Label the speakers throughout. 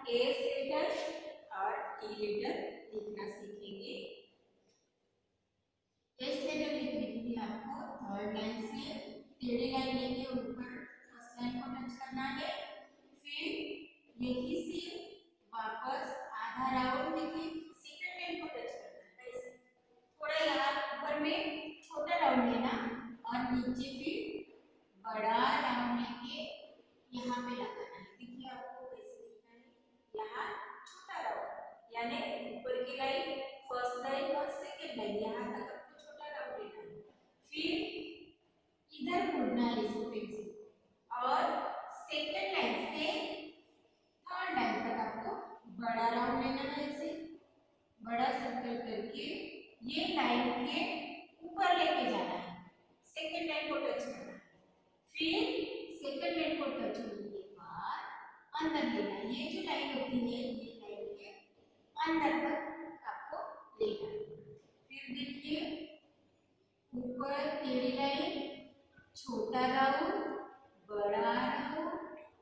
Speaker 1: S letter और T letter लिखना सीखेंगे। एस लेटर लिखने के लिए आपको थर्ड लाइन से टेढ़ी लाइन लेके ऊपर फर्स्ट लाइन को टच करना है, फिर यही से वापस आधा राउंड लेके सेकंड लाइन को टच करना है। ऐसे थोड़ा यहाँ ऊपर में छोटा राउंड लेना और नीचे फिर बड़ा राउंड लेके यहाँ पे लगाना है। देखिए आपको कैसे लिखना है, यहाँ छोटा राउंड यानी ऊपर की लाइन फर्स्ट लाइन और सेकंड लाइन यहाँ तक आपको छोटा राउंड लेना है, फिर इधर मुड़ना है इसको पेंसिल और सेकंड लाइन से थर्ड लाइन तक आपको बड़ा राउंड लेना है। ऐसे बड़ा सर्कल करके ये लाइन के ऊपर लेके जाना है, सेकंड लाइन को टच करना है, फिर सेकंड लाइन को टच होने के बाद अंदर लेना है। ये जो लाइन होती है ये लाइन के अंदर तक आपको लेना है। फिर देखिए ऊपर टेढ़ी लाइन, छोटा राउंड, बड़ा राउंड,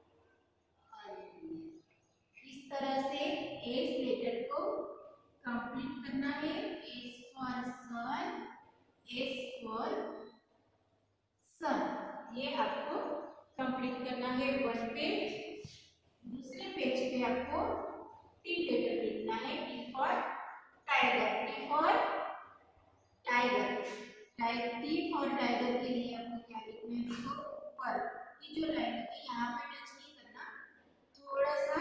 Speaker 1: इस तरह से एस लेटर को कंप्लीट करना है। S for sun, S for sun, ये आपको कंप्लीट करना है वन पेज। दूसरे पेज पे आपको टी लेटर लिखना है। T for tiger, T for tiger, T for tiger के लिए आपको क्या लिखना है, देखो ऊपर की जो लाइन होती है यहाँ पे टच नहीं करना, थोड़ा सा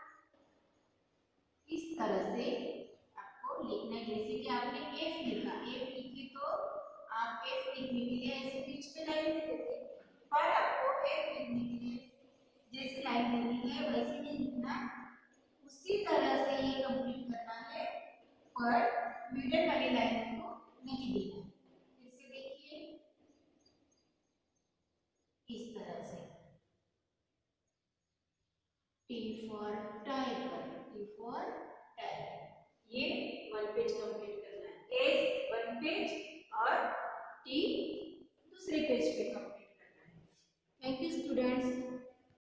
Speaker 1: इस तरह से आपको लिखना है। जैसे कि आपने एफ लिखा, एफ लिखी तो आप एफ लिखने के लिए ऐसे बीच में लाइन दे देते, पर आपको एफ लिखने के लिए जैसे लाइन देनी है वैसे नहीं लिखना, उसी तरह से ये कंप्लीट करना है, पर मिडल वाली लाइन को नहीं देना। फिर से देखिए इस तरह से T for tiger, T for tiger, ये वन पेज कंप्लीट